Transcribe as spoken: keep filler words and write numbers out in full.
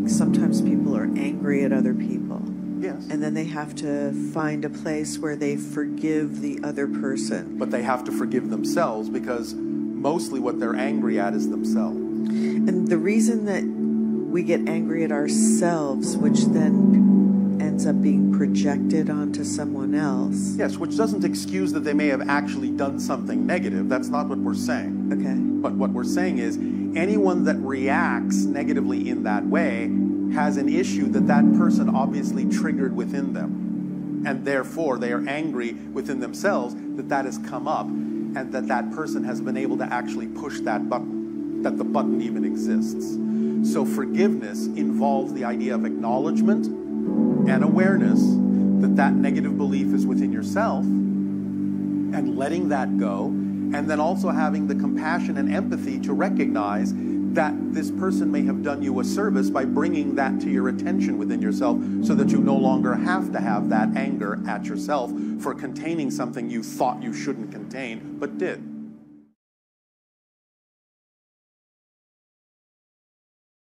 think sometimes people are angry at other people. Yes. And then they have to find a place where they forgive the other person. But they have to forgive themselves, because mostly what they're angry at is themselves. And the reason that we get angry at ourselves, which then ends up being projected onto someone else. Yes, which doesn't excuse that they may have actually done something negative. That's not what we're saying. Okay. But what we're saying is anyone that reacts negatively in that way has an issue that that person obviously triggered within them. And therefore, they are angry within themselves that that has come up and that that person has been able to actually push that button, that the button even exists. So forgiveness involves the idea of acknowledgement and awareness that that negative belief is within yourself and letting that go, and then also having the compassion and empathy to recognize that this person may have done you a service by bringing that to your attention within yourself so that you no longer have to have that anger at yourself for containing something you thought you shouldn't contain but did.